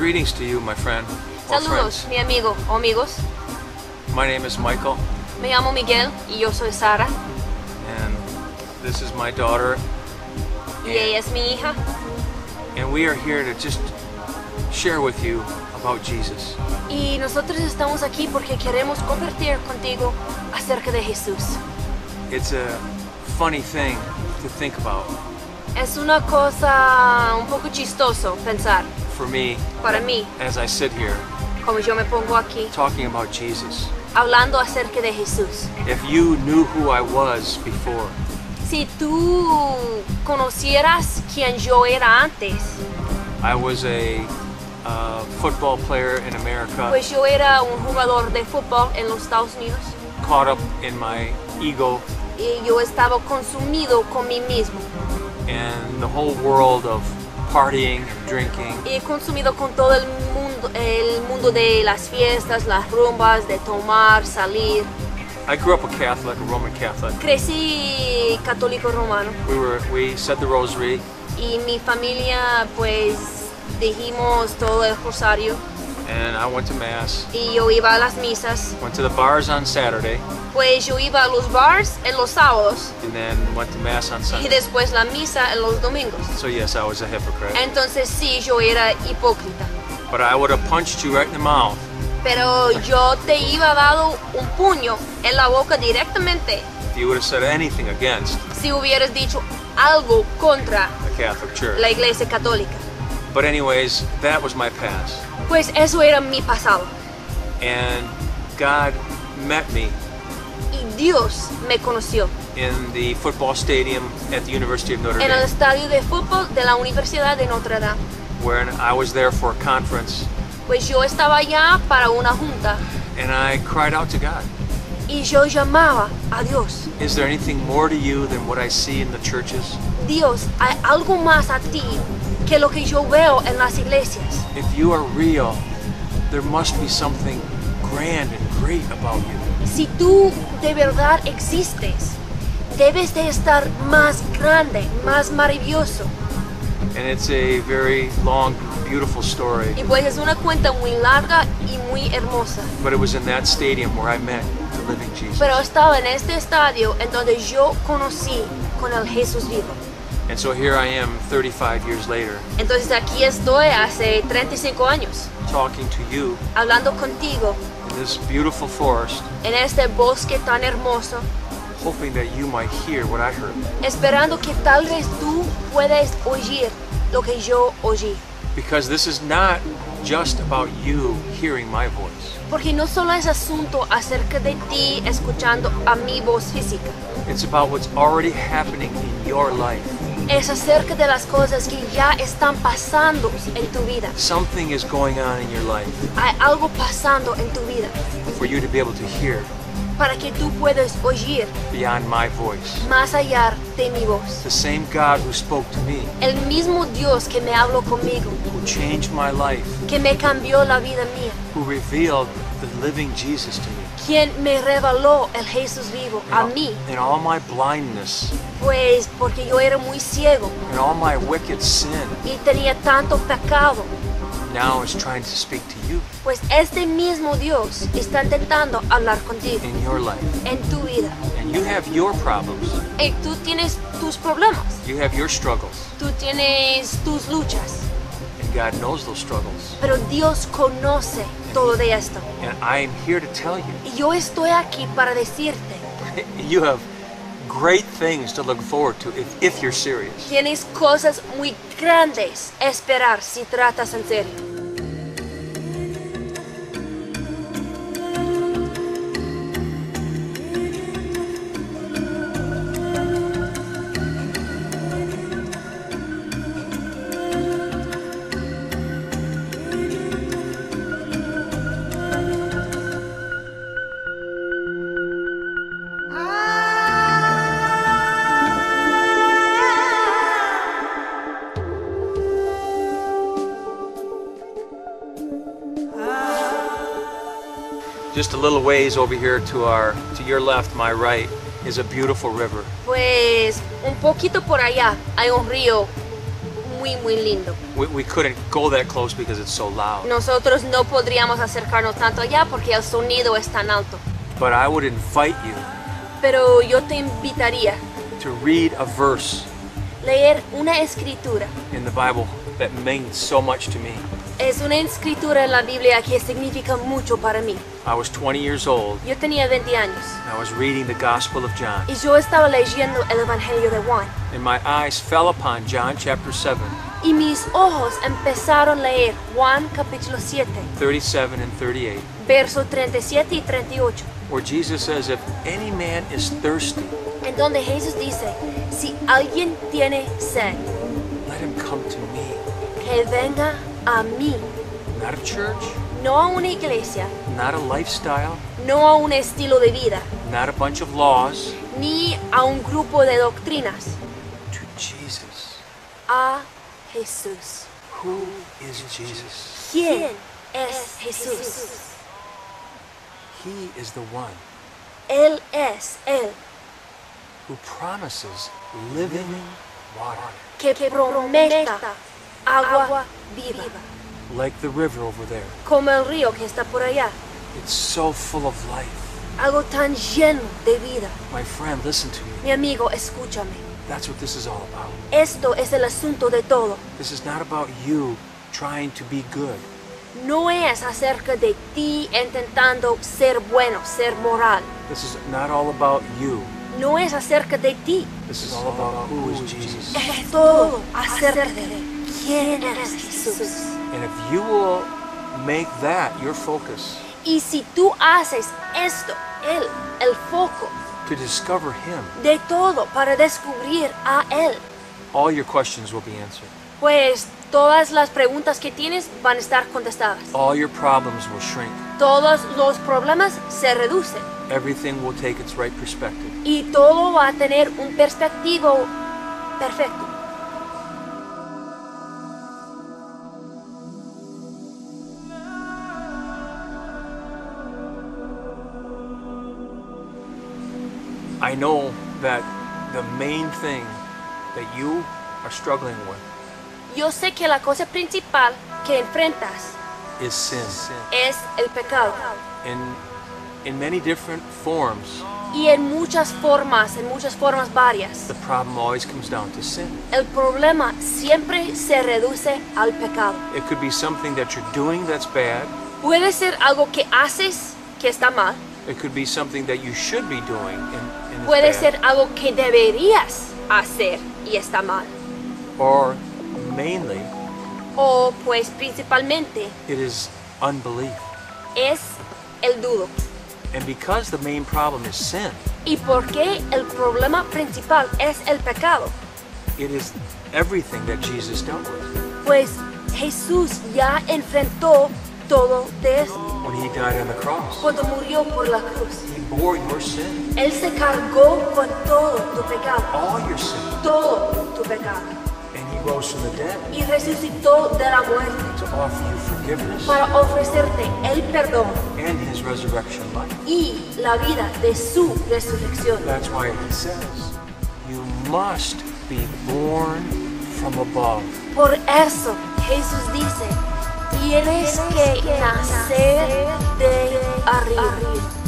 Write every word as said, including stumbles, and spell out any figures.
Greetings to you, my friend. Or Saludos, friends. mi amigo o amigos. My name is Michael, Me llamo Miguel y yo soy Sara. and this is my daughter. Y ella es mi hija. And we are here to just share with you about Jesus. Y nosotros estamos aquí porque queremos compartir contigo acerca de Jesús. It's a funny thing to think about Es una cosa un poco chistoso pensar for me para mí, as I sit here como yo me pongo aquí, talking about Jesus. hablando acerca de Jesús. If you knew who I was before, Si tú conocieras quién yo era antes, I was a uh, football player in America, pues yo era un jugador de fútbol en los Estados Unidos caught up in my ego y yo estaba consumido con mí mismo and the whole world of partying and drinking. y consumido con todo el mundo, el mundo de las fiestas, las rumbas, de tomar, salir. I grew up a Catholic, a Roman Catholic. Crecí católico romano We were we said the rosary, y mi familia pues dijimos todo el rosario and I went to mass. y yo iba a las misas. Went to the bars on Saturday, Pues yo iba a los bars en los sábados and then went to mass on y Sunday. después la misa en los domingos. So yes, I was a hypocrite. Entonces sí, yo era hipócrita. But I would have punched you right in the mouth Pero yo te iba dado un puño en la boca directamente if you would have said anything against si hubieras dicho algo contra the Catholic Church. la iglesia católica. But anyways, that was my past. Pues eso era mi pasado. And God met me Y Dios me conoció in the football stadium at the University of Notre en el Dame, estadio de fútbol de la Universidad de Notre Dame. where I was there for a conference, Pues yo estaba allá para una junta and I cried out to God, y yo llamaba a Dios. is there anything more to you than what I see in the churches? Dios, hay algo más a ti que lo que yo veo en las iglesias. If you are real, there must be something grand and great about you. Si tú de verdad existes, debes de estar más grande, más maravilloso. And it's a very long, beautiful story. Y pues es una cuenta muy larga y muy hermosa. But it was in that stadium where I met the living Jesus. Pero estaba en este estadio en donde yo conocí con el Jesús vivo. And so here I am thirty-five years later, Entonces aquí estoy hace treinta y cinco años, talking to you hablando contigo in this beautiful forest, en este bosque tan hermoso, hoping that you might hear what I heard. esperando que tal vez tú puedas oír lo que yo oí. Because this is not just about you hearing my voice. Porque no solo es asunto acerca de ti escuchando a mi voz física, It's about what's already happening in your life. es acerca de las cosas que ya están pasando en tu vida. Something is going on in your life Hay algo pasando en tu vida for you to be able to hear para que tú puedas oír beyond my voice. más allá de mi voz. The same God who spoke to me, El mismo Dios que me habló conmigo, who changed my life, que me cambió la vida mía, who revealed the living Jesus to me. quien me reveló el Jesús vivo a mí, In all my blindness, pues porque yo era muy ciego in all my wicked sin, y tenía tanto pecado, now is trying to speak to you pues este mismo Dios está intentando hablar contigo in your life. en tu vida. And you have your problems, Y tú tienes tus problemas, you have your struggles, tú tienes tus luchas, and God knows those struggles. pero Dios conoce todo de esto. And I am here to tell you, Y yo estoy aquí para decirte, you have great things to look forward to if, if you're serious. tienes cosas muy grandes a esperar si tratas en serio. Just a little ways over here to our, to your left, my right, is a beautiful river. Pues un poquito por allá hay un río muy, muy lindo. We, we couldn't go that close because it's so loud. Nosotros no podríamos acercarnos tanto allá porque el sonido es tan alto. But I would invite you Pero yo te invitaría to read a verse a leer una escritura. in the Bible that means so much to me. Es una escritura en la Biblia que significa mucho para mí. I was twenty years old, Yo tenía veinte años and I was reading the Gospel of John, y yo estaba leyendo el Evangelio de Juan. and my eyes fell upon John chapter seven, Y mis ojos empezaron a leer Juan capítulo siete, thirty-seven and thirty-eight, versos treinta y siete y treinta y ocho, where Jesus says, if any man is thirsty, en donde Jesús dice, si alguien tiene sed, let him come to me. que venga a mí, Not a church, no a una iglesia, not a lifestyle, no a un estilo de vida, not a bunch of laws, ni a un grupo de doctrinas, to Jesus. a Jesús. Who is Jesus? ¿Quién es Jesús? He is the one Él es Él who promises living water, que prometa agua viva, like the river over there. como el río que está por allá, It's so full of life. algo tan lleno de vida. My friend, listen to me. Mi amigo, escúchame. That's what this is all about. Esto es el asunto de todo. This is not about you trying to be good. No es acerca de ti intentando ser bueno, ser moral. This is not all about you. No es acerca de ti. This is all about who is Jesus. Es todo acerca de quién es Jesús. And if you will make that your focus Y si tú haces esto, Él, el foco to discover Him, de todo para descubrir a Él, all your questions will be answered. pues todas las preguntas que tienes van a estar contestadas. All your problems will shrink. Todos los problemas se reducen Everything will take its right perspective. y todo va a tener un perspectivo perfecto. I know that the main thing that you are struggling with Yo sé que la cosa principal que enfrentas is sin. es el pecado. In, in many different forms, Y en muchas formas, en muchas formas varias. the problem always comes down to sin. El problema siempre se reduce al pecado. It could be something that you're doing that's bad. Puede ser algo que haces que está mal. It could be something that you should be doing and, and Puede it's bad. ser algo que deberías hacer y está mal. Or mainly, O pues principalmente it is unbelief. es el dudo. And because the main problem is sin, ¿Y por qué el problema principal es el pecado? it is everything that Jesus dealt with. Pues Jesús ya enfrentó todo de eso When he died on the cross, cuando murió por la cruz. he bore your sin, Él se cargó con todo tu pecado, all your sin, todo tu pecado, and he rose from the dead y resucitó de la muerte to offer you forgiveness para ofrecerte el perdón and his resurrection life. y la vida de su resurrección. That's why he says, you must be born from above. Por eso Jesús dice, tienes que nacer de arriba.